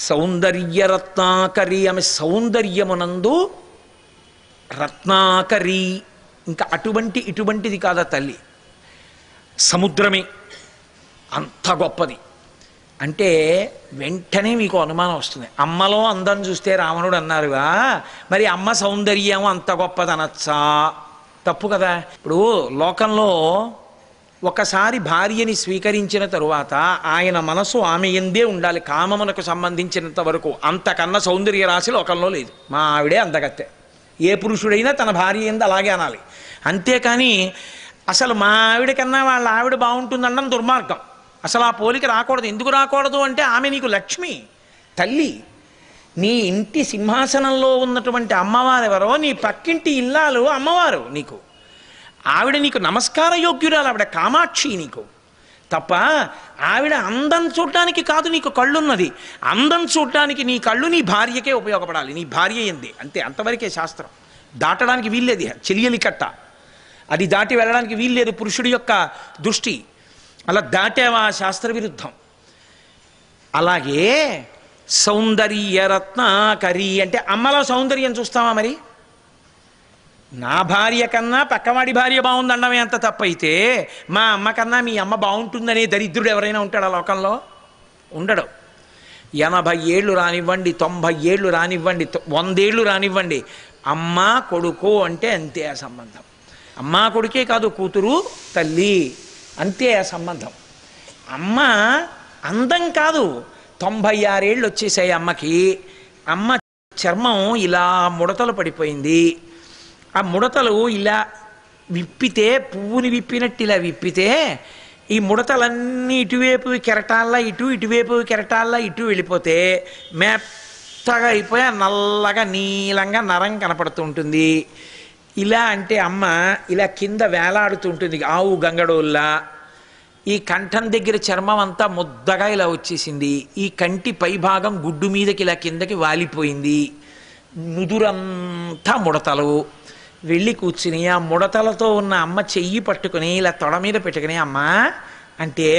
సౌందర్యరత్నాకరి, ఆమె సౌందర్యమునందు రత్నాకరి. ఇంకా ఇటువంటిది కాదా తల్లి, సముద్రమే అంత గొప్పది. అంటే వెంటనే మీకు అనుమానం వస్తుంది, అమ్మలో అందం చూస్తే రావణుడు అన్నారుగా, మరి అమ్మ సౌందర్యం అంత గొప్పది అనొచ్చా? తప్పు కదా. ఇప్పుడు లోకంలో ఒకసారి భార్యని స్వీకరించిన తరువాత ఆయన మనసు ఆమె ఎందే ఉండాలి, కామమునకు సంబంధించినంత వరకు. అంతకన్నా సౌందర్య రాశి లోకంలో లేదు. మా ఆవిడే అందగత్తె. ఏ పురుషుడైనా తన భార్య ఎందు అలాగే అనాలి. అంతేకాని అసలు మా ఆవిడ కన్నా వాళ్ళ ఆవిడ బాగుంటుందనడం దుర్మార్గం. అసలు ఆ పోలిక రాకూడదు. ఎందుకు రాకూడదు అంటే ఆమె నీకు లక్ష్మి, తల్లి. నీ ఇంటి సింహాసనంలో ఉన్నటువంటి అమ్మవారు ఎవరో, నీ పక్కింటి ఇల్లాలు అమ్మవారు నీకు. ఆవిడ నీకు నమస్కార యోగ్యురాలు, ఆవిడ కామాక్షి నీకు. తప్ప ఆవిడ అందం చూడటానికి కాదు నీకు కళ్ళున్నది. అందం చూడటానికి నీ కళ్ళు నీ భార్యకే ఉపయోగపడాలి, నీ భార్య ఎంది. అంతే, అంతవరకే శాస్త్రం. దాటడానికి వీల్లేదు. చెలియలి కట్ట అది దాటి వెళ్ళడానికి వీల్లేదు పురుషుడి యొక్క దృష్టి. అలా దాటేవా శాస్త్ర విరుద్ధం. అలాగే సౌందర్యరత్నాకరి అంటే అమ్మలో సౌందర్యం చూస్తావా? మరి నా భార్య కన్నా పక్కవాడి భార్య బాగుందనడమే అంత తప్పైతే, మా అమ్మ కన్నా మీ అమ్మ బాగుంటుందనే దరిద్రుడు ఎవరైనా ఉంటాడా లోకంలో? ఉండడు. 80 ఏళ్ళు రానివ్వండి, 90 ఏళ్ళు రానివ్వండి, 100 ఏళ్ళు రానివ్వండి, అమ్మ కొడుకు అంటే అంతే ఆ సంబంధం. అమ్మా కొడుకే కాదు, కూతురు తల్లి అంతే ఆ సంబంధం. అమ్మ అందం కాదు, 96 ఏళ్ళు వచ్చేసాయి అమ్మకి. అమ్మ చర్మం ఇలా ముడతలు పడిపోయింది. ఆ ముడతలు ఇలా విప్పితే, పువ్వుని విప్పినట్టు ఇలా విప్పితే ఈ ముడతలన్నీ ఇటువైపు కెరటాల్లా ఇటువైపు కెరటాల్లా వెళ్ళిపోతే మెత్తగా అయిపోయి నల్లగా నీలంగా నరం కనపడుతూ ఉంటుంది. ఇలా అంటే అమ్మ ఇలా కింద వేలాడుతుంటుంది ఆవు గంగడోల్లా. ఈ కంఠం దగ్గర చర్మం అంతా ముద్దగా ఇలా వచ్చేసింది. ఈ కంటి పైభాగం గుడ్డు మీదకి ఇలా కిందకి వాలిపోయింది. నుదురంతా ముడతలు. వెళ్ళి కూర్చుని ఆ ముడతలతో ఉన్న అమ్మ చెయ్యి పట్టుకుని ఇలా తొడ మీద పెట్టుకుని అమ్మ అంటే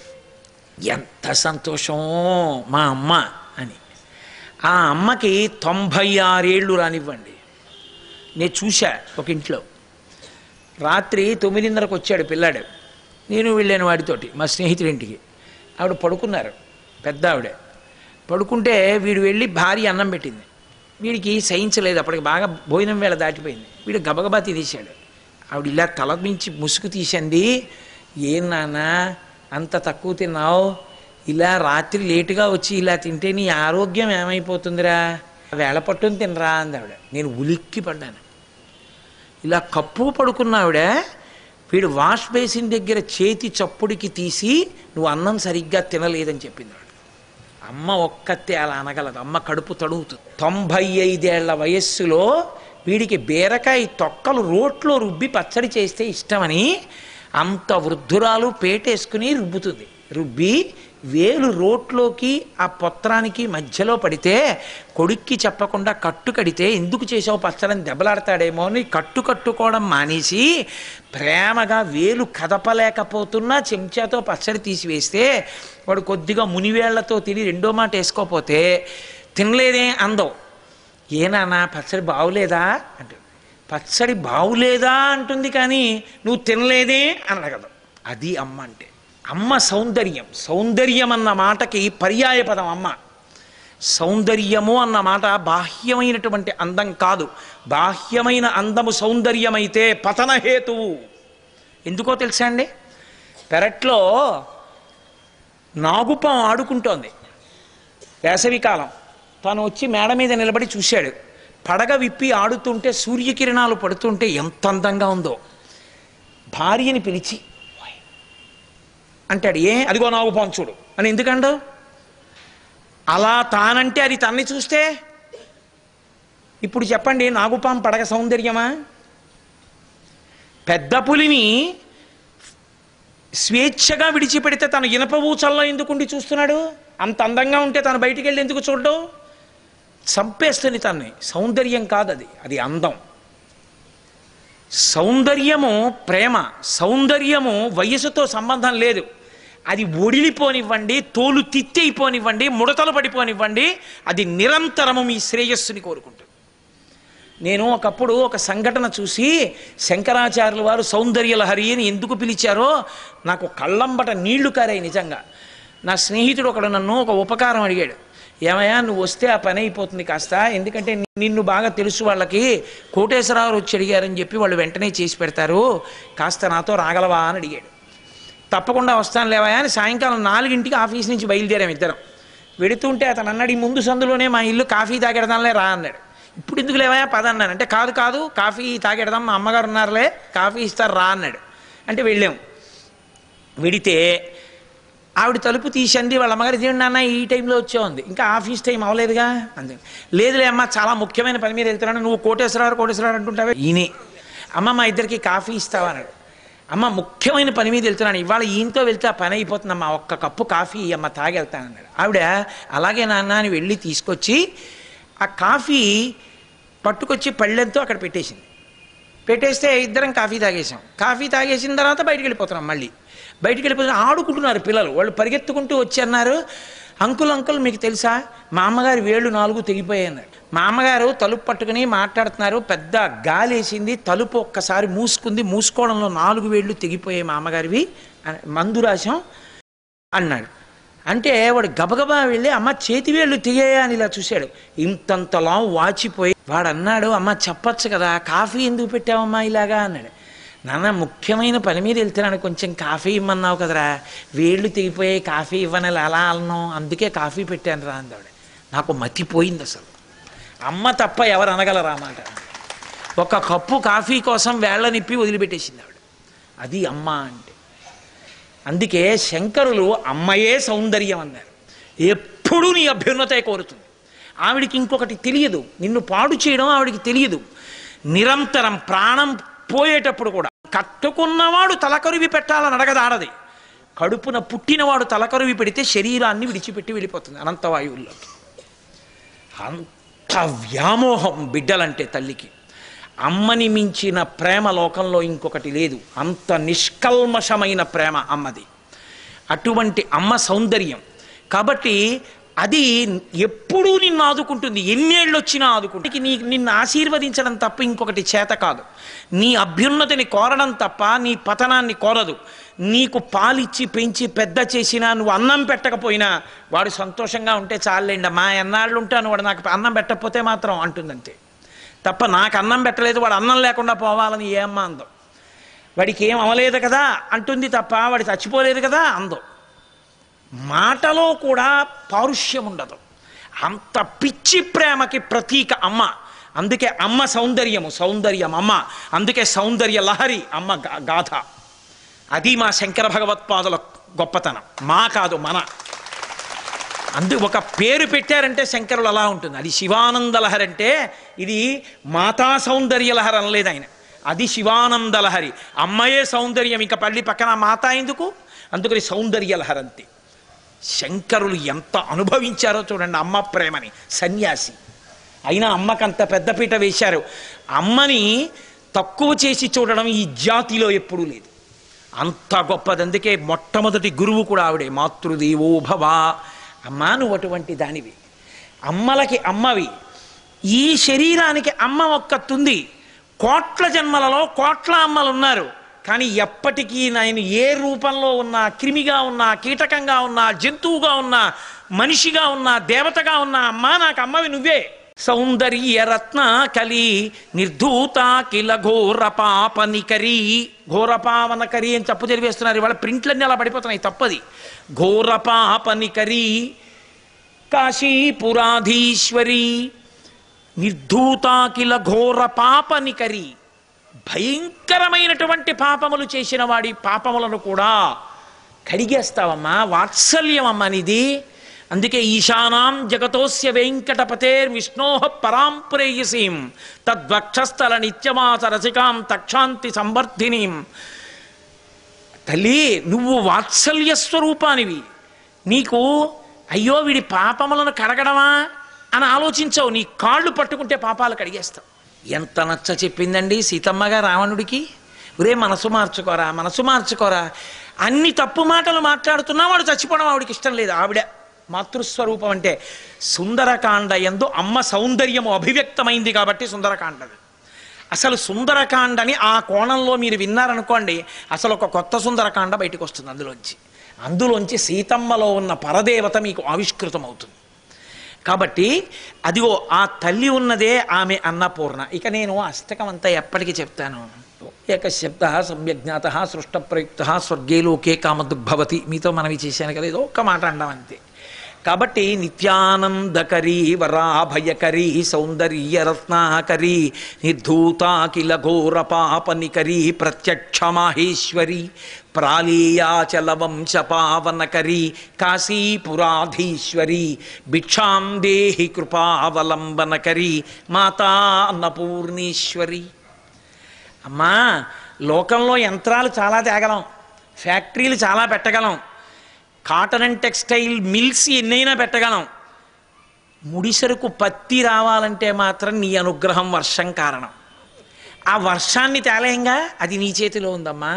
ఎంత సంతోషం మా అమ్మ అని. ఆ అమ్మకి 96 ఏళ్ళు రానివ్వండి. నేను చూశా ఒక ఇంట్లో రాత్రి 9:30కు వచ్చాడు పిల్లాడు. నేను వెళ్ళాను వాడితోటి మా స్నేహితుడింటికి. ఆవిడ పడుకున్నారు, పెద్ద ఆవిడ పడుకుంటే వీడు వెళ్ళి భార్య అన్నం పెట్టింది. వీడికి సహించలేదు, అప్పటికి బాగా భోజనం వేళ దాటిపోయింది. వీడు గబగబా తినేశాడు. ఆవిడ ఇలా తల మించి ముసుగు తీసింది. ఏం నాన్న అంత తక్కువ తిన్నావు? ఇలా రాత్రి లేటుగా వచ్చి ఇలా తింటే నీ ఆరోగ్యం ఏమైపోతుందిరా, వేళ పట్టుని తినరా అంది ఆవిడ. నేను ఉలిక్కి పడ్డాను. ఇలా కప్పు పడుకున్న ఆవిడ వీడు వాష్ బేసిన్ దగ్గర చేతి చప్పుడికి తీసి నువ్వు అన్నం సరిగ్గా తినలేదని చెప్పింది ఆవిడ. అమ్మ ఒక్కతే అలా అనగలదు. అమ్మ కడుపు తడుగుతుంది. 95 ఏళ్ల వయస్సులో వీడికి బీరకాయ తొక్కలు రోట్లో రుబ్బి పచ్చడి చేస్తే ఇష్టమని అంత వృద్ధురాలు పేటేసుకుని రుబ్బుతుంది. రుబ్బి వేలు రోట్లోకి ఆ పొత్రానికి మధ్యలో పడితే కొడుక్కి చెప్పకుండా కట్టు కడితే ఎందుకు చేసావు పచ్చడని దెబ్బలాడతాడేమో అని కట్టుకోవడం మానేసి ప్రేమగా వేలు కదపలేకపోతున్నా చెంచాతో పచ్చడి తీసివేస్తే వాడు కొద్దిగా మునివేళ్లతో తిని రెండో మాట వేసుకోపోతే తినలేదే అందం. ఏనానా పచ్చడి బాగులేదా అంటే, పచ్చడి బాగులేదా అంటుంది కానీ నువ్వు తినలేదే అని అడగదు. అది అమ్మ అంటే. అమ్మ సౌందర్యం అన్న మాటకి పర్యాయ పదం అమ్మ. సౌందర్యము అన్న మాట బాహ్యమైనటువంటి అందం కాదు. బాహ్యమైన అందము సౌందర్యమైతే పతనహేతువు. ఎందుకో తెలుసా అండి? పెరట్లో నాగుపాం ఆడుకుంటోంది వేసవికాలం. తను వచ్చి మేడ మీద నిలబడి చూశాడు. పడగ విప్పి ఆడుతుంటే సూర్యకిరణాలు పడుతుంటే ఎంత అందంగా ఉందో. భార్యని పిలిచి అంటాడు, అదిగో నాగుపాం చూడు అని. ఎందుకండు అలా తానంటే అది తన్ని చూస్తే? ఇప్పుడు చెప్పండి, నాగుపాం పడగ సౌందర్యమా? పెద్ద పులిని స్వేచ్ఛగా విడిచిపెడితే తను ఇనప ఊచల్లో ఎందుకుండి చూస్తున్నాడు? అంత అందంగా ఉంటే తను బయటికి వెళ్ళి ఎందుకు చూడడం? చంపేస్తుంది తన్ని. సౌందర్యం కాదు అది, అది అందం. సౌందర్యము ప్రేమ, సౌందర్యము వయసుతో సంబంధం లేదు. అది ఒడిలిపోనివ్వండి, తోలు తిత్తైపోనివ్వండి, ముడతలు పడిపోనివ్వండి, అది నిరంతరము మీ శ్రేయస్సుని కోరుకుంటుంది. నేను ఒకప్పుడు ఒక సంఘటన చూసి శంకరాచార్యుల వారు సౌందర్యలహరి అని ఎందుకు పిలిచారో నాకు కళ్ళంబట నీళ్లు కారాయి నిజంగా. నా స్నేహితుడు ఒకడు నన్ను ఒక ఉపకారం అడిగాడు. ఏమయ్యా నువ్వు వస్తే ఆ పని అయిపోతుంది కాస్త, ఎందుకంటే నిన్ను బాగా తెలుసు వాళ్ళకి, కోటేశ్వరరావు వచ్చి అడిగారని చెప్పి వాళ్ళు వెంటనే చేసి పెడతారు, కాస్త నాతో రాగలవా అని అడిగాడు. తప్పకుండా వస్తాను లేవా అని సాయంకాలం 4ంటికి ఆఫీస్ నుంచి బయలుదేరాం ఇద్దరం. వెడుతుంటే అతను అన్నాడు, ఈ ముందు సందులోనే మా ఇల్లు, కాఫీ తాగెడదాంలే రా అన్నాడు. ఇప్పుడు ఎందుకు లేవా పద అన్నాను. అంటే కాదు కాదు కాఫీ తాగెడదాం, మా అమ్మగారు ఉన్నారులే, కాఫీ ఇస్తారు రా అన్నాడు. అంటే వెళ్ళాం. వెడితే ఆవిడ తలుపు తీసింది. వాళ్ళ అమ్మగారు ఇదేంటి నాన్న ఈ టైంలో వచ్చావుంది, ఇంకా ఆఫీస్ టైం అవ్వలేదుగా అంతే. లేదులే అమ్మ చాలా ముఖ్యమైన పని మీద వెళ్తున్నాను, నువ్వు కోటేశ్వరరావు అంటుంటావే. ఈయనే అమ్మ మా ఇద్దరికి కాఫీ ఇస్తావా అన్నాడు. అమ్మ ముఖ్యమైన పని మీద వెళ్తున్నాను, ఇవాళ ఈయనతో వెళ్తే ఆ పని అయిపోతుందమ్మా, ఒక్క కప్పు కాఫీ అమ్మ తాగెళ్తానన్నాడు. ఆవిడ అలాగే నాన్న అని వెళ్ళి తీసుకొచ్చి ఆ కాఫీ పట్టుకొచ్చి పళ్ళెంతో అక్కడ పెట్టేసింది. పెట్టేస్తే ఇద్దరం కాఫీ తాగేసాం. కాఫీ తాగేసిన తర్వాత బయటికి వెళ్ళిపోతున్నాం. మళ్ళీ బయటికి వెళ్ళిపోతున్నా ఆడుకుంటున్నారు పిల్లలు. వాళ్ళు పరిగెత్తుకుంటూ వచ్చి అన్నారు, అంకుల్ మీకు తెలుసా మా అమ్మగారి వేళ్ళు 4 తెగిపోయాయి అన్నారు. మా అమ్మగారు తలుపు పట్టుకుని మాట్లాడుతున్నారు, పెద్ద గాలి వేసింది, తలుపు ఒక్కసారి మూసుకుంది, మూసుకోవడంలో 4 వేళ్ళు తెగిపోయాయి మా అమ్మగారివి, మందు రాశాం అన్నాడు. అంటే వాడు గబగబా వెళ్ళి అమ్మ చేతివేళ్ళు తెగాయా అని ఇలా చూశాడు. ఇంతంతలా వాచిపోయి వాడు అన్నాడు, అమ్మ చెప్పచ్చు కదా కాఫీ ఎందుకు పెట్టావమ్మా ఇలాగా అన్నాడు. నాన్న ముఖ్యమైన పని మీద వెళ్తున్నాను, కొంచెం కాఫీ ఇమ్మన్నావు కదరా, వేళ్ళు తెగిపోయాయి కాఫీ ఇవ్వని అలా అన్నాను, అందుకే కాఫీ పెట్టాను రా అందావిడ. నాకు మతిపోయింది అసలు. అమ్మ తప్ప ఎవరు అనగలరా మాట. ఒక కప్పు కాఫీ కోసం వేళ్ళ నిప్పి వదిలిపెట్టేసింది ఆవిడ. అది అమ్మ అంటే. అందుకే శంకరులు అమ్మయే సౌందర్యం అన్నారు. ఎప్పుడూ నీ అభ్యున్నతే కోరుతుంది. ఆవిడికి ఇంకొకటి తెలియదు, నిన్ను పాడు చేయడం ఆవిడికి తెలియదు. నిరంతరం ప్రాణం పోయేటప్పుడు కూడా కట్టుకున్నవాడు తలకరువి పెట్టాలని అడగదాడది. కడుపున పుట్టినవాడు తలకరువి పెడితే శరీరాన్ని విడిచిపెట్టి వెళ్ళిపోతుంది అనంతవాయువుల్లోకి. అంత వ్యామోహం బిడ్డలంటే తల్లికి. అమ్మని మించిన ప్రేమ లోకంలో ఇంకొకటి లేదు. అంత నిష్కల్మషమైన ప్రేమ అమ్మది. అటువంటి అమ్మ సౌందర్యం కాబట్టి అది ఎప్పుడూ నిన్ను ఆదుకుంటుంది, ఎన్నేళ్ళు వచ్చినా ఆదుకుంటుంది. నిన్ను ఆశీర్వదించడం తప్ప ఇంకొకటి చేత కాదు. నీ అభ్యున్నతిని కోరడం తప్ప నీ పతనాన్ని కోరదు. నీకు పాలిచ్చి పెంచి పెద్ద చేసినా, నువ్వు అన్నం పెట్టకపోయినా వాడు సంతోషంగా ఉంటే చాలండి, మా ఎన్నాళ్ళు ఉంటాను, వాడు నాకు అన్నం పెట్టకపోతే మాత్రం అంటుందంతే తప్ప నాకు అన్నం పెట్టలేదు వాడు అన్నం లేకుండా పోవాలని ఏ అమ్మ అందం. వాడికి ఏం అవ్వలేదు కదా అంటుంది తప్ప వాడి చచ్చిపోలేదు కదా అందం. మాటలో కూడా పారుష్యం ఉండదు. అంత పిచ్చి ప్రేమకి ప్రతీక అమ్మ. అందుకే అమ్మ సౌందర్యం అమ్మ. అందుకే సౌందర్య లహరి అమ్మ గాథ. అది మా శంకర భగవత్పాదుల గొప్పతనం, మా కాదు మన. ఒక పేరు పెట్టారంటే శంకరులు అలా ఉంటుంది. అది శివానంద లహరి అంటే ఇది మాతా సౌందర్య లహరి అనలేదు ఆయన, అది శివానంద లహరి. అమ్మయే సౌందర్యం, ఇంకా పల్లి పక్కన మాత ఎందుకు, అందుకని సౌందర్య లహరి అంతే. శంకరులు ఎంత అనుభవించారో చూడండి అమ్మ ప్రేమని. సన్యాసి అయినా అమ్మకంత పెద్దపీట వేశారు. అమ్మని తక్కువ చేసి చూడడం ఈ జాతిలో ఎప్పుడూ లేదు, అంత గొప్పది. అందుకే మొట్టమొదటి గురువు కూడా ఆవిడే, మాతృదేవో భవ. అమ్మా నువ్వు అటువంటి దానివి, అమ్మలకి అమ్మవి. ఈ శరీరానికి అమ్మ ఒక్కతుంది. కోట్ల జన్మలలో కోట్ల అమ్మలు ఉన్నారు, కానీ ఎప్పటికీ నేను ఏ రూపంలో ఉన్నా, క్రిమిగా ఉన్నా, కీటకంగా ఉన్నా, జంతువుగా ఉన్నా, మనిషిగా ఉన్నా, దేవతగా ఉన్నా, అమ్మా నాకు అమ్మవి నువ్వే. సౌందర్య రత్న కలి నిర్ధూత కిల ఘోర పాపనికరి. ఘోరపావనకరి అని తప్పు తెలివేస్తున్నారు ఇవాళ, ప్రింట్లన్నీ అలా పడిపోతున్నాయి, తప్పది. ఘోర పాపనికరి కాశీపురాధీశ్వరి నిర్ధూత కిల ఘోర పాపనికరి. భయంకరమైనటువంటి పాపములు చేసిన వాడి పాపములను కూడా కడిగేస్తావమ్మా. వాత్సల్యం అమ్మ నిది. అందుకే ఈశానాం జగతోస్య వెంకటపతేర్ విష్ణోహ పరాం ప్రేయసీం తద్వక్షస్థల నిత్యమాస రసికాం తక్షాంతి సంవర్ధినీం. తల్లి నువ్వు వాత్సల్య స్వరూపానివి. నీకు అయ్యో వీడి పాపములను కడగడమా అని ఆలోచించవు, నీ కాళ్ళు పట్టుకుంటే పాపాలు కడిగేస్తావు. ఎంత నచ్చ చెప్పిందండి సీతమ్మగా రావణుడికి, ఒరే మనసు మార్చుకోరా, మనసు మార్చుకోరా. అన్ని తప్పు మాటలు మాట్లాడుతున్నా వాడు చచ్చిపోవడం ఆవిడకి ఇష్టం లేదు. ఆవిడ మాతృస్వరూపం అంటే సుందరకాండ యందు అమ్మ సౌందర్యము అభివ్యక్తమైంది కాబట్టి సుందరకాండది. అసలు సుందరకాండని ఆ కోణంలో మీరు విన్నారనుకోండి, అసలు ఒక కొత్త సుందరకాండ బయటకు వస్తుంది అందులోంచి సీతమ్మలో ఉన్న పరదేవత మీకు ఆవిష్కృతం అవుతుంది. కాబట్టి అదిగో ఆ తల్లి ఉన్నదే ఆమె అన్నపూర్ణ. ఇక నేను అష్టకం అంతా ఎప్పటికీ చెప్తాను. ఏక శబ్ద సమ్యజ్ఞాత సృష్ట ప్రయుక్త స్వర్గే లోకే కామదుగ్భవతి. మీతో మనవి చేశాను కదా, ఏదో ఒక్క మాట అండం అంతే. కాబట్టి నిత్యానందకరీ వరాభయకరీ సౌందర్య రత్నాకరీ నిర్ధూతాఖిల ఘోర పాపనికరీ ప్రత్యక్ష మాహేశ్వరి ప్రాళీయాచల వంశ పావనకరీ కాశీపురాధీశ్వరి భిక్షాం దేహి కృపావలంబనకరీ మాతా అన్నపూర్ణేశ్వరి. అమ్మా, లోకంలో యంత్రాలు చాలా తేగలం, ఫ్యాక్టరీలు చాలా పెట్టగలం, కాటన్ అండ్ టెక్స్టైల్ మిల్స్ ఎన్నైనా పెట్టగలం. ముడిసరుకు పత్తి రావాలంటే మాత్రం నీ అనుగ్రహం వర్షం కారణం. ఆ వర్షాన్ని తేలేంగా, అది నీ చేతిలో ఉందమ్మా.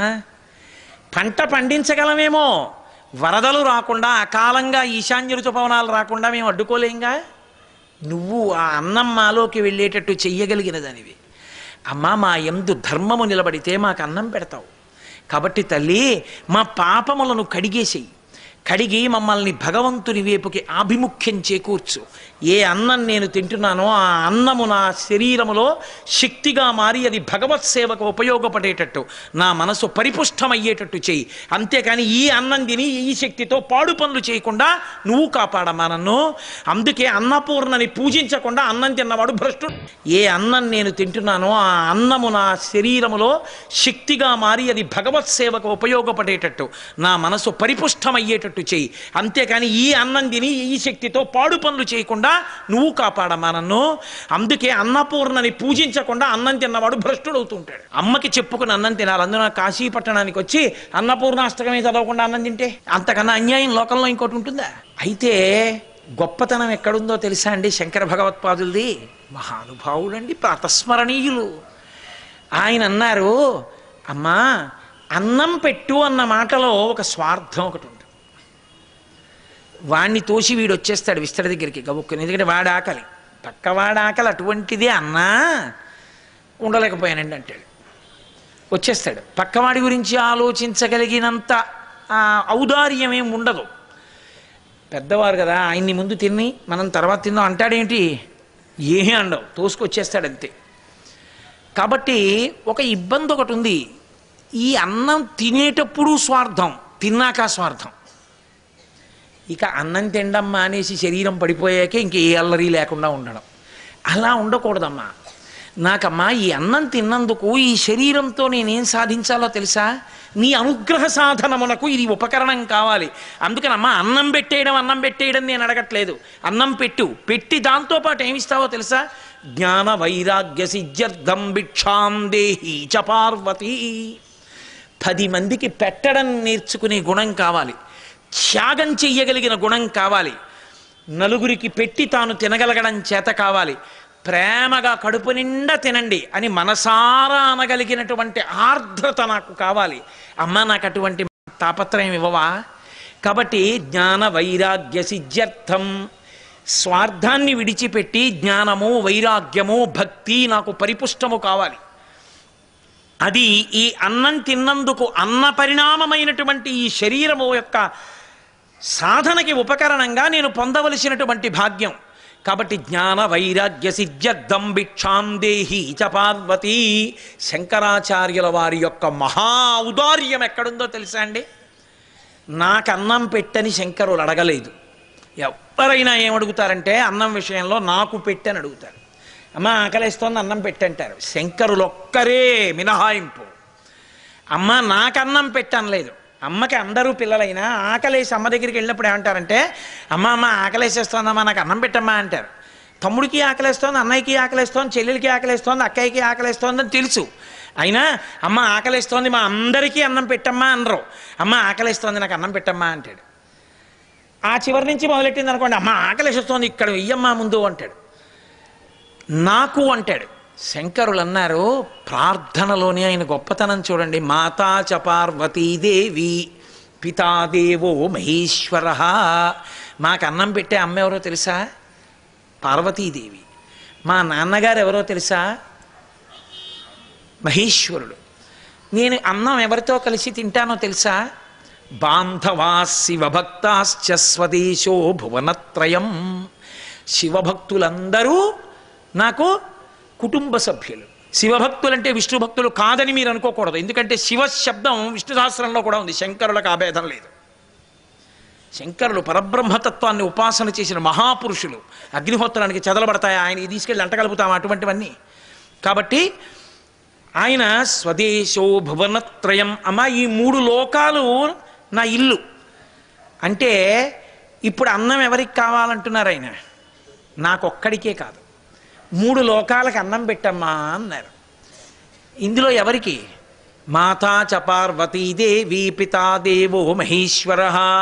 పంట పండించగలమేమో, వరదలు రాకుండా అకాలంగా ఈశాన్య ఋతుపవనాలు రాకుండా మేము అడ్డుకోలేంగా. నువ్వు ఆ అన్నం మాలోకి వెళ్ళేటట్టు చెయ్యగలిగినదనివి. అమ్మా, మా యందు ధర్మము నిలబడితే మాకు అన్నం పెడతావు. కాబట్టి తల్లి, మా పాపములను కడిగేసేయి. కడిగి మమ్మల్ని భగవంతుని వైపుకి ఆభిముఖ్యం చేకూర్చు. ఏ అన్నం నేను తింటున్నానో ఆ అన్నము నా శరీరములో శక్తిగా మారి అది భగవత్ సేవకు ఉపయోగపడేటట్టు నా మనసు పరిపుష్టమయ్యేటట్టు చేయి. అంతేకాని ఈ అన్నం తిని ఈ శక్తితో పాడు పనులు చేయకుండా నువ్వు కాపాడమ్మా నన్ను. అందుకే అన్నపూర్ణని పూజించకుండా అన్నం తిన్నవాడు భ్రష్టుడు. ఏ అన్నం నేను తింటున్నానో ఆ అన్నము నా శరీరములో శక్తిగా మారి అది భగవత్ సేవకు ఉపయోగపడేటట్టు నా మనసు పరిపుష్టమయ్యేటట్టు చెయ్యి. అంతేకాని ఈ అన్నం తిని ఈ శక్తితో పాడు పనులు చేయకుండా నువ్వు కాపాడమ్మా నన్ను. అందుకే అన్నపూర్ణని పూజించకుండా అన్నం తిన్నవాడు భ్రష్టుడు అవుతుంటాడు. అమ్మకి చెప్పుకుని అన్నం తినాలి. అందున కాశీ పట్టణానికి వచ్చి అన్నపూర్ణాష్టకమే చదవకుండా అన్నం తింటే అంతకన్నా అన్యాయం లోకంలో ఇంకోటి ఉంటుందా? అయితే గొప్పతనం ఎక్కడుందో తెలుసా అండి? శంకర భగవత్పాదులది. మహానుభావుడండి, ప్రాతస్మరణీయులు. ఆయన అన్నారు, అమ్మా అన్నం పెట్టు అన్న మాటలో ఒక స్వార్థం ఒకటి ఉంటుంది. వాణ్ణి తోసి వీడు వచ్చేస్తాడు విస్తర దగ్గరికి గబుక్కుని, ఎందుకంటే వాడి ఆకలి, పక్కవాడి ఆకలి అటువంటిదే, అన్నా ఉండలేకపోయానండి అంటాడు. వచ్చేస్తాడు. పక్కవాడి గురించి ఆలోచించగలిగినంత ఔదార్యం ఏం ఉండదు. పెద్దవారు కదా, ఆయన్ని ముందు తిని మనం తర్వాత తిందాం అంటాడేంటి? ఏమీ అండవు, తోసుకొచ్చేస్తాడు అంతే. కాబట్టి ఒక ఇబ్బంది ఒకటి ఉంది. ఈ అన్నం తినేటప్పుడు స్వార్థం, తిన్నాక స్వార్థం. ఇక అన్నం తినడం మానేసి శరీరం పడిపోయాకే ఇంక ఏ అల్లరి లేకుండా ఉండడం. అలా ఉండకూడదమ్మా. నాకమ్మా ఈ అన్నం తిన్నందుకు ఈ శరీరంతో నేనేం సాధించాలో తెలుసా? నీ అనుగ్రహ సాధనమునకు ఇది ఉపకరణం కావాలి. అందుకనమ్మా అన్నం పెట్టేయడం నేను అడగట్లేదు. అన్నం పెట్టి దాంతోపాటు ఏమిస్తావో తెలుసా? జ్ఞాన వైరాగ్య సిద్ధ్యర్థం భిక్షాం దేహి చ పార్వతీ. 10 మందికి పెట్టడం నేర్చుకునే గుణం కావాలి, త్యాగం చెయ్యగలిగిన గుణం కావాలి, నలుగురికి పెట్టి తాను తినగలగడం చేత కావాలి, ప్రేమగా కడుపు నిండా తినండి అని మనసారా అనగలిగినటువంటి ఆర్ద్రత నాకు కావాలి. అమ్మ నాకు అటువంటి తాపత్రయం ఇవ్వవా? కాబట్టి జ్ఞాన వైరాగ్య సిద్ధ్యర్థం, స్వార్థాన్ని విడిచిపెట్టి జ్ఞానము వైరాగ్యము భక్తి నాకు పరిపుష్టము కావాలి. అది ఈ అన్నం తిన్నందుకు అన్న పరిణామమైనటువంటి ఈ శరీరము యొక్క సాధనకి ఉపకరణంగా నేను పొందవలసినటువంటి భాగ్యం. కాబట్టి జ్ఞాన వైరాగ్య సిద్ధ్యర్థం భిక్షాం దేహి చ పార్వతీ. శంకరాచార్యుల వారి యొక్క మహా ఔదార్యం ఎక్కడుందో తెలుసా అండి? నాకు అన్నం పెట్టని శంకరులు అడగలేదు. ఎవరైనా ఏమడుగుతారంటే అన్నం విషయంలో నాకు పెట్టని అడుగుతారు. అమ్మ ఆకలేస్తోంది అన్నం పెట్టంటారు. శంకరులు ఒక్కరే మినహాయింపు. అమ్మ నాకు అన్నం పెట్టనలేదు. అమ్మకి అందరూ పిల్లలైనా ఆకలేసి అమ్మ దగ్గరికి వెళ్ళినప్పుడు ఏమంటారంటే, అమ్మ ఆకలేసేస్తోందమ్మా నాకు అన్నం పెట్టమ్మా అంటారు. తమ్ముడికి ఆకలేస్తోంది, అన్నయ్యకి ఆకలేస్తోంది, చెల్లెలకి ఆకలేస్తోంది, అక్కయ్యకి ఆకలేస్తోంది అని తెలుసు. అయినా అమ్మ ఆకలేస్తోంది మా అందరికీ అన్నం పెట్టమ్మా అనరు. అమ్మ ఆకలేస్తోంది నాకు అన్నం పెట్టమ్మా అంటాడు. ఆ చివరి నుంచి మొదలెట్టింది అనుకోండి, అమ్మ ఆకలేసేస్తోంది ఇక్కడ వెయ్యమ్మా ముందు అంటాడు. నాకు అంటాడు. శంకరులు అన్నారు, ప్రార్థనలోనే ఆయన గొప్పతనం చూడండి. మాతా చ పార్వతీదేవి పితాదేవో మహేశ్వర. మాకు అన్నం పెట్టే అమ్మ ఎవరో తెలుసా? పార్వతీదేవి. మా నాన్నగారు ఎవరో తెలుసా? మహేశ్వరుడు. నేను అన్నం ఎవరితో కలిసి తింటానో తెలుసా? బాంధవా శివభక్తాశ్చ స్వదేశో భువనత్రయం. శివభక్తులందరూ నాకు కుటుంబ సభ్యులు. శివభక్తులంటే విష్ణు భక్తులు కాదని మీరు అనుకోకూడదు. ఎందుకంటే శివ శబ్దం విష్ణు సహస్రంలో కూడా ఉంది. శంకరులకు ఆ భేదం లేదు. శంకరులు పరబ్రహ్మతత్వాన్ని ఉపాసన చేసిన మహాపురుషులు. అగ్నిహోత్రానికి చెదలబడతాయి, ఆయన తీసుకెళ్ళి అంటగలుపుతాం అటువంటివన్నీ. కాబట్టి ఆయన స్వదేశో భువనత్రయం. అమ్మ, ఈ 3 లోకాలు నా ఇల్లు అంటే ఇప్పుడు అన్నం ఎవరికి కావాలంటున్నారు ఆయన? నాకొక్కడికే కాదు, 3 లోకాలకు అన్నం పెట్టమ్మా అన్నారు. ఇందులో ఎవరికి? మాతా చ పార్వతీదేవి పితాదేవో మహేశ్వర.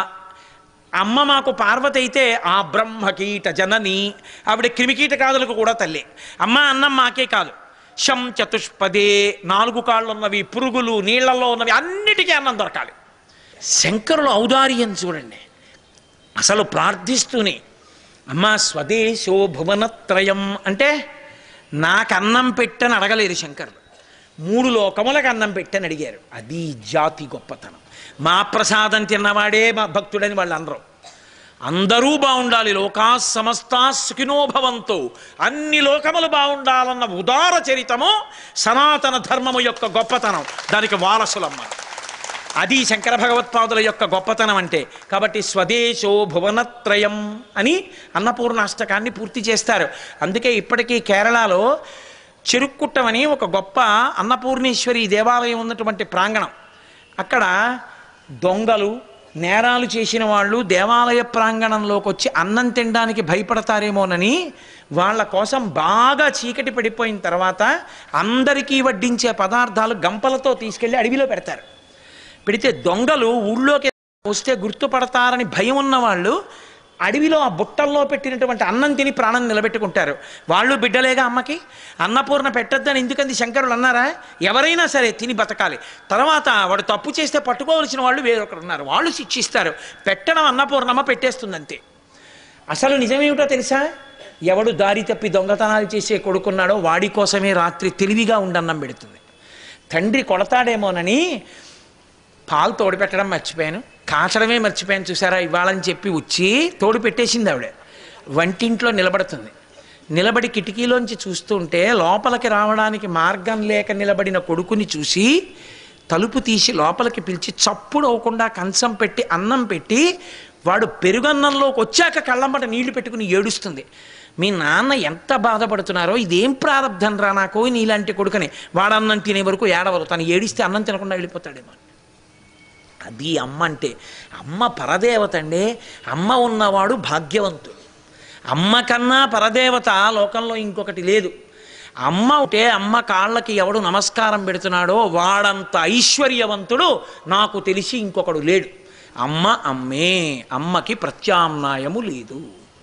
అమ్మ మాకు పార్వతి అయితే ఆ బ్రహ్మకీట జనని, ఆవిడ క్రిమికీటకాదులకు కూడా తల్లి. అమ్మ అన్నం మాకే కాదు, శం చతుష్పదే 4 కాళ్ళున్నవి, పురుగులు, నీళ్లలో ఉన్నవి అన్నిటికీ అన్నం దొరకాలి. శంకరుల ఔదార్యం చూడండి. అసలు ప్రార్థిస్తూనే అమ్మ స్వదేశో భువనత్రయం అంటే నాకు అన్నం పెట్టని అడగలేదు శంకరులు. 3 లోకములకు అన్నం పెట్టని అడిగారు. అది జాతి గొప్పతనం. మా ప్రసాదం తిన్నవాడే మా భక్తుడని వాళ్ళు అనరు. అందరూ బాగుండాలి. లోకా సమస్తా సుఖినో భవంతు. అన్ని లోకములు బాగుండాలన్న ఉదార చరితము సనాతన ధర్మము యొక్క గొప్పతనం. దానికి వారసులమ్మ. అది శంకర భగవత్పాదుల యొక్క గొప్పతనం అంటే. కాబట్టి స్వదేశో భువనత్రయం అని అన్నపూర్ణాష్టకాన్ని పూర్తి చేస్తారు. అందుకే ఇప్పటికీ కేరళలో చెరుక్కుట్టమని ఒక గొప్ప అన్నపూర్ణేశ్వరి దేవాలయం ఉన్నటువంటి ప్రాంగణం. అక్కడ దొంగలు, నేరాలు చేసిన వాళ్ళు దేవాలయ ప్రాంగణంలోకి వచ్చి అన్నం తినడానికి భయపడతారేమోనని వాళ్ళ కోసం బాగా చీకటి పడిపోయిన తర్వాత అందరికీ వడ్డించే పదార్థాలు గంపలతో తీసుకెళ్ళి అడవిలో పెడతారు. పెడితే దొంగలు ఊళ్ళోకి వస్తే గుర్తుపడతారని భయం ఉన్నవాళ్ళు అడవిలో ఆ బుట్టల్లో పెట్టినటువంటి అన్నం తిని ప్రాణం నిలబెట్టుకుంటారు. వాళ్ళు బిడ్డలేగా అమ్మకి. అన్నపూర్ణ పెట్టద్దని ఎందుకంది శంకరులు అన్నారా? ఎవరైనా సరే తిని బతకాలి. తర్వాత వాడు తప్పు చేస్తే పట్టుకోవలసిన వాళ్ళు వేరొకరు ఉన్నారు, వాళ్ళు శిక్షిస్తారు. పెట్టడం అన్నపూర్ణమ్మ పెట్టేస్తుంది అంతే. అసలు నిజమేమిటో తెలుసా? ఎవడు దారి తప్పి దొంగతనాలు చేసే కొడుకున్నాడో వాడి కోసమే రాత్రి తెలివిగా ఉండన్నం పెడుతుంది. తండ్రి కొడతాడేమోనని పాలు తోడు పెట్టడం మర్చిపోయాను, కాచడమే మర్చిపోయాను చూసారా ఇవ్వాలని చెప్పి వచ్చి తోడు పెట్టేసింది ఆవిడ. వంటింట్లో నిలబడుతుంది. నిలబడి కిటికీలోంచి చూస్తుంటే లోపలికి రావడానికి మార్గం లేక నిలబడిన కొడుకుని చూసి తలుపు తీసి లోపలికి పిలిచి చప్పుడు అవ్వకుండా కంచం పెట్టి అన్నం పెట్టి వాడు పెరుగన్నంలోకి వచ్చాక కళ్ళమ్మట నీళ్లు పెట్టుకుని ఏడుస్తుంది. మీ నాన్న ఎంత బాధపడుతున్నారో, ఇదేం ప్రారంధం రా నాకు నీలాంటి కొడుకుని. వాడు అన్నం తినే వరకు ఏడవరు, తను ఏడిస్తే అన్నం తినకుండా వెళ్ళిపోతాడేమో. అది అమ్మ అంటే. అమ్మ పరదేవత అండి. అమ్మ ఉన్నవాడు భాగ్యవంతుడు. అమ్మ కన్నా పరదేవత లోకంలో ఇంకొకటి లేదు. అమ్మ ఉంటే అమ్మ కాళ్ళకి ఎవడు నమస్కారం పెడుతున్నాడో వాడంత ఐశ్వర్యవంతుడు నాకు తెలిసి ఇంకొకడు లేడు. అమ్మ అమ్మే, అమ్మకి ప్రత్యామ్నాయము లేదు.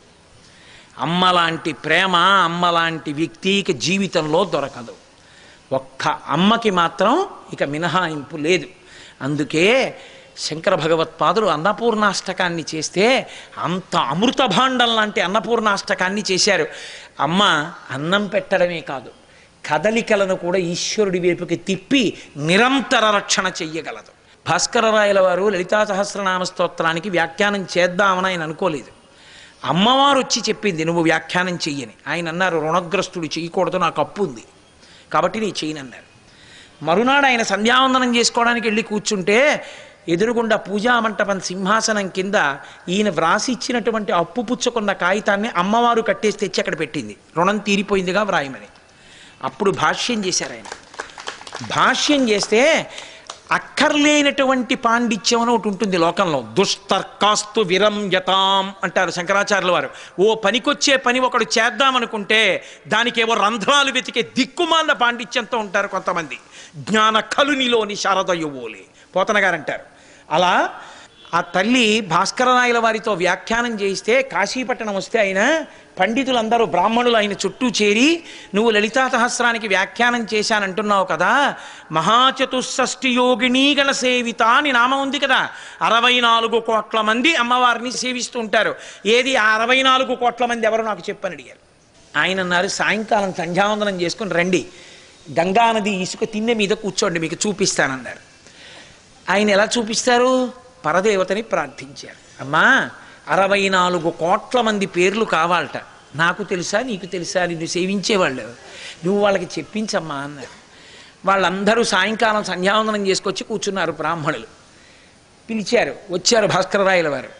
అమ్మలాంటి ప్రేమ, అమ్మలాంటి వ్యక్తికి జీవితంలో దొరకదు. ఒక్క అమ్మకి మాత్రం ఇక మినహాయింపు లేదు. అందుకే శంకర భగవత్పాదులు అన్నపూర్ణాష్టకాన్ని చేస్తే అంత అమృత భాండం లాంటి అన్నపూర్ణాష్టకాన్ని చేశారు. అమ్మ అన్నం పెట్టడమే కాదు, కదలికలను కూడా ఈశ్వరుడి వైపుకి తిప్పి నిరంతర రక్షణ చెయ్యగలదు. భాస్కరరాయల వారు లలితా సహస్రనామ స్తోత్రానికి వ్యాఖ్యానం చేద్దామని ఆయన అనుకోలేదు. అమ్మవారు వచ్చి చెప్పింది నువ్వు వ్యాఖ్యానం చెయ్యని. ఆయన అన్నారు రుణగ్రస్తుడు చేయకూడదు, నాకు అప్పు ఉంది కాబట్టి నీ చేయనన్నారు. మరునాడు ఆయన సంధ్యావందనం చేసుకోవడానికి వెళ్ళి కూర్చుంటే ఎదురుగుండా పూజా మంటపం సింహాసనం కింద ఈయన వ్రాసి ఇచ్చినటువంటి అప్పు పుచ్చుకున్న కాగితాన్ని అమ్మవారు కట్టేసి తెచ్చి అక్కడ పెట్టింది. రుణం తీరిపోయిందిగా వ్రాయమని. అప్పుడు భాష్యం చేశారు ఆయన. భాష్యం చేస్తే అక్కర్లేనటువంటి పాండిత్యం అని ఒకటి ఉంటుంది లోకంలో. దుస్తర్కాస్తు విరంయతాం అంటారు శంకరాచార్యుల వారు. ఓ పనికొచ్చే పని ఒకడు చేద్దామనుకుంటే దానికేవో రంధ్రాలు వెతికే దిక్కుమాల పాండిత్యంతో ఉంటారు కొంతమంది. జ్ఞాన కలునిలోని శారదయువోలే పోతన గారు అంటారు. అలా ఆ తల్లి భాస్కరరాయల వారితో వ్యాఖ్యానం చేయిస్తే కాశీపట్టణం వస్తే ఆయన పండితులందరూ బ్రాహ్మణులు ఆయన చుట్టూ చేరి, నువ్వు లలితా సహస్రానికి వ్యాఖ్యానం చేశానంటున్నావు కదా, మహాచతుషష్ఠి యోగిణీ గణ సేవిత అని నామం ఉంది కదా, 64 కోట్ల మంది అమ్మవారిని సేవిస్తూ ఉంటారు. ఏది ఆ 64 కోట్ల మంది ఎవరో నాకు చెప్పని అడిగారు. ఆయన అన్నారు, సాయంకాలం సంధ్యావందనం చేసుకుని రండి, గంగానది ఇసుక తిన్నె మీద కూర్చోండి, మీకు చూపిస్తానన్నారు. ఆయన ఎలా చూపిస్తారు? పరదేవతని ప్రార్థించారు. అమ్మా 64 కోట్ల మంది పేర్లు కావాలట, నాకు తెలుసా నీకు తెలుసా, నిన్ను సేవించేవాళ్ళు, నువ్వు వాళ్ళకి చెప్పించమ్మా అన్నారు. వాళ్ళందరూ సాయంకాలం సంధ్యావందనం చేసుకొచ్చి కూర్చున్నారు. బ్రాహ్మణులు పిలిచారు, వచ్చారు భాస్కరరాయల వారు.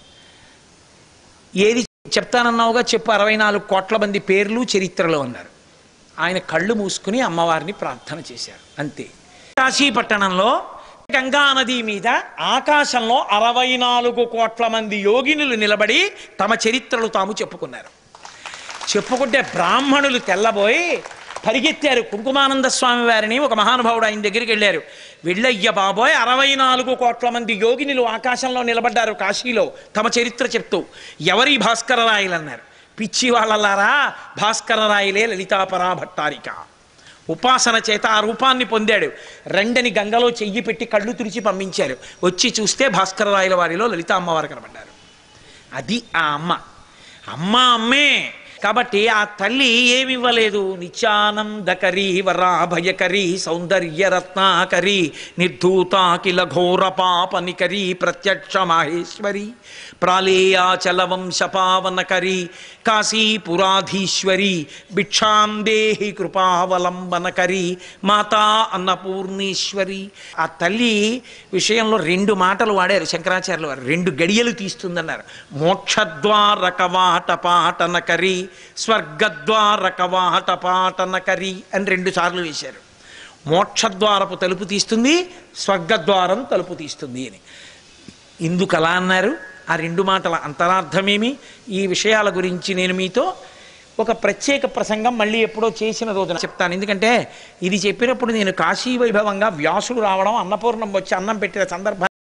ఏది చెప్తానన్నావుగా చెప్పు, 64 కోట్ల మంది పేర్లు చరిత్రలో అన్నారు. ఆయన కళ్ళు మూసుకుని అమ్మవారిని ప్రార్థన చేశారు, అంతే. కాశీపట్టణంలో గంగానది మీద ఆకాశంలో 64 కోట్ల మంది యోగినులు నిలబడి తమ చరిత్రలు తాము చెప్పుకున్నారు. చెప్పుకుంటే బ్రాహ్మణులు తెల్లబోయి పరిగెత్తారు. కుంకుమానంద స్వామి వారిని ఒక మహానుభావుడు ఆయన దగ్గరికి వెళ్ళారు. వెళ్ళయ్య బాబోయ్, 64 కోట్ల మంది యోగినులు ఆకాశంలో నిలబడ్డారు కాశీలో తమ చరిత్ర చెప్తూ. ఎవరి భాస్కరరాయలు అన్నారు. పిచ్చి వాళ్ళలారా, భాస్కరరాయలే లలితాపరా భట్టారిక. ఉపాసన చేత ఆ రూపాన్ని పొందాడు. రెండని గంగలో చెయ్యి పెట్టి కళ్ళు తుడిచి పంపించారు. వచ్చి చూస్తే భాస్కరరాయల వారిలో లలిత అమ్మవారు కనబడ్డారు. అది ఆ అమ్మ. అమ్మే. కాబట్టి ఆ తల్లి ఏమివ్వలేదు. నిత్యానందకరీ వరాభయకరీ సౌందర్య రత్నాకరీ నిర్ధూతాకిల ఘోర పాపనికరీ ప్రత్యక్ష మాహేశ్వరి ప్రాళేయాచల వంశపావనకరీ కాశీపురాధీశ్వరి భిక్షాం దేహి కృపావలంబనకరీ మాతా అన్నపూర్ణేశ్వరి. ఆ తల్లి విషయంలో 2 మాటలు వాడారు శంకరాచార్యుల వారు. 2 గడియలు తీస్తుందన్నారు. మోక్షద్వార కవాట పాటనకరీ స్వర్గద్వార కవాట పాటనకరీ అని 2 సార్లు వేశారు. మోక్షద్వారపు తలుపు తీస్తుంది, స్వర్గద్వారం తలుపు తీస్తుంది అని. ఇందుకు అలా అన్నారు? ఆ 2 మాటల అంతరార్థమేమి? ఈ విషయాల గురించి నేను మీతో ఒక ప్రత్యేక ప్రసంగం మళ్ళీ ఎప్పుడో చేసిన రోజున చెప్తాను. ఎందుకంటే ఇది చెప్పినప్పుడు నేను కాశీ వైభవంగా వ్యాసుడు రావడం, అన్నపూర్ణం వచ్చి అన్నం పెట్టిన సందర్భం